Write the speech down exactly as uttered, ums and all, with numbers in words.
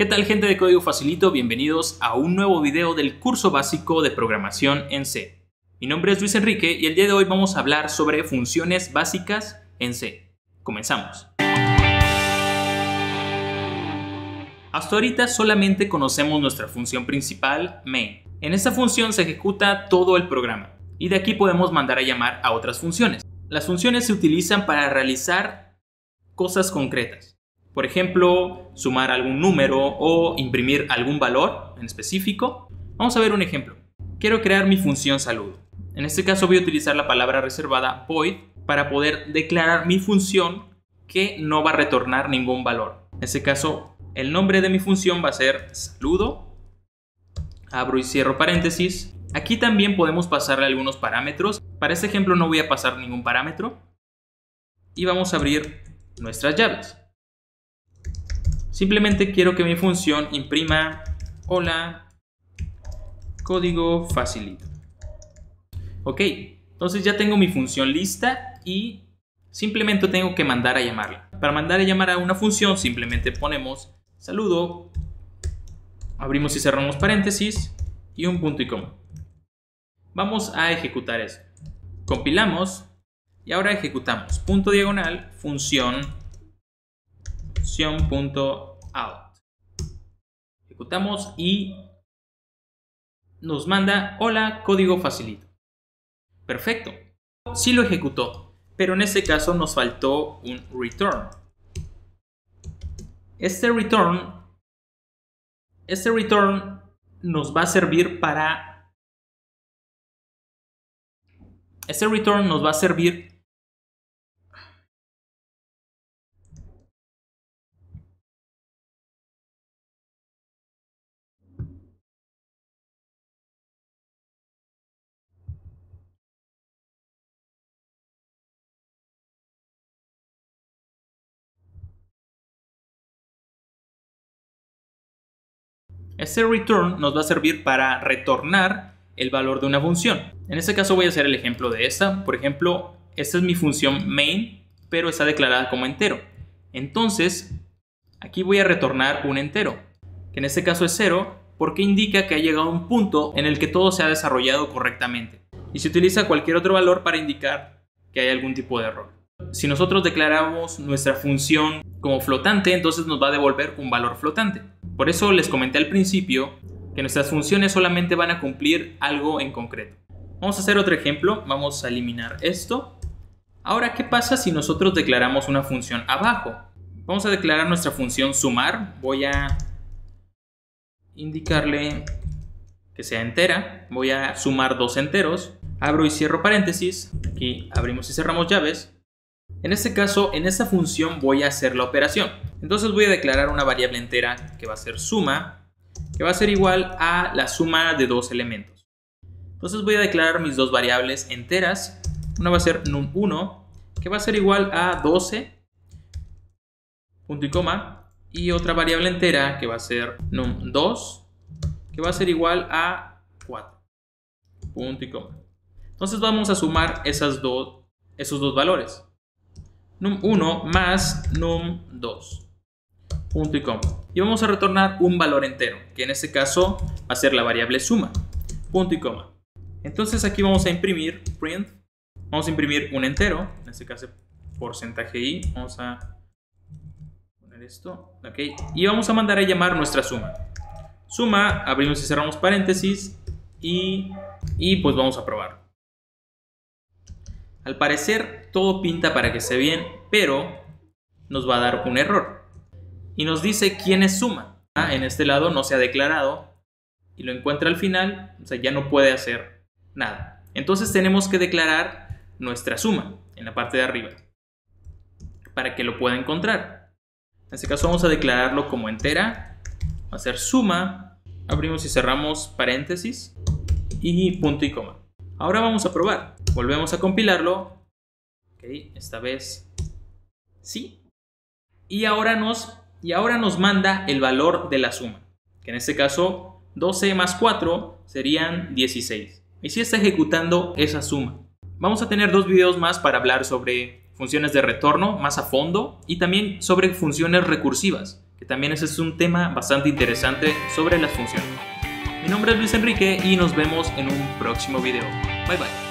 ¿Qué tal, gente de Código Facilito? Bienvenidos a un nuevo video del curso básico de programación en C. Mi nombre es Luis Enrique y el día de hoy vamos a hablar sobre funciones básicas en C. Comenzamos. Hasta ahorita solamente conocemos nuestra función principal, main. En esta función se ejecuta todo el programa y de aquí podemos mandar a llamar a otras funciones. Las funciones se utilizan para realizar cosas concretas. Por ejemplo, sumar algún número o imprimir algún valor en específico. Vamos a ver un ejemplo. Quiero crear mi función saludo. En este caso voy a utilizar la palabra reservada void para poder declarar mi función que no va a retornar ningún valor. En este caso, el nombre de mi función va a ser saludo. Abro y cierro paréntesis. Aquí también podemos pasarle algunos parámetros. Para este ejemplo no voy a pasar ningún parámetro. Y vamos a abrir nuestras llaves. Simplemente quiero que mi función imprima hola, código facilito. Ok, entonces ya tengo mi función lista y simplemente tengo que mandar a llamarla. Para mandar a llamar a una función simplemente ponemos saludo, abrimos y cerramos paréntesis y un punto y coma. Vamos a ejecutar eso. Compilamos y ahora ejecutamos. Punto diagonal, función función.out. Ejecutamos y nos manda hola, código facilito. Perfecto. Sí lo ejecutó, pero en este caso nos faltó un return. Este return este return nos va a servir para este return nos va a servir Este return nos va a servir para retornar el valor de una función. En este caso voy a hacer el ejemplo de esta. Por ejemplo, esta es mi función main, pero está declarada como entero. Entonces, aquí voy a retornar un entero, que en este caso es cero, porque indica que ha llegado a un punto en el que todo se ha desarrollado correctamente. Y se utiliza cualquier otro valor para indicar que hay algún tipo de error. Si nosotros declaramos nuestra función como flotante, entonces nos va a devolver un valor flotante. Por eso les comenté al principio que nuestras funciones solamente van a cumplir algo en concreto. Vamos a hacer otro ejemplo. Vamos a eliminar esto. Ahora, ¿qué pasa si nosotros declaramos una función abajo? Vamos a declarar nuestra función sumar. Voy a indicarle que sea entera. Voy a sumar dos enteros. Abro y cierro paréntesis. Aquí abrimos y cerramos llaves. En este caso, en esta función voy a hacer la operación. Entonces voy a declarar una variable entera que va a ser suma, que va a ser igual a la suma de dos elementos. Entonces voy a declarar mis dos variables enteras. Una va a ser num uno, que va a ser igual a doce, punto y coma, y otra variable entera que va a ser num dos, que va a ser igual a cuatro, punto y coma. Entonces vamos a sumar esas dos, esos dos valores. num uno más num dos, punto y coma. Y vamos a retornar un valor entero, que en este caso va a ser la variable suma, punto y coma. Entonces aquí vamos a imprimir print, vamos a imprimir un entero, en este caso porcentaje i, vamos a poner esto, ok, y vamos a mandar a llamar nuestra suma. Suma, abrimos y cerramos paréntesis y, y pues vamos a probar. Al parecer todo pinta para que esté bien, pero nos va a dar un error. Y nos dice quién es suma. Ah, en este lado no se ha declarado y lo encuentra al final, o sea, ya no puede hacer nada. Entonces tenemos que declarar nuestra suma en la parte de arriba para que lo pueda encontrar. En este caso vamos a declararlo como entera. Va a ser suma, abrimos y cerramos paréntesis y punto y coma. Ahora vamos a probar. Volvemos a compilarlo. Ok, esta vez sí. Y ahora nos, y ahora nos manda el valor de la suma. Que en este caso doce más cuatro serían dieciséis. Y sí está ejecutando esa suma. Vamos a tener dos videos más para hablar sobre funciones de retorno más a fondo. Y también sobre funciones recursivas, que también ese es un tema bastante interesante sobre las funciones. Mi nombre es Luis Enrique y nos vemos en un próximo video. Bye bye.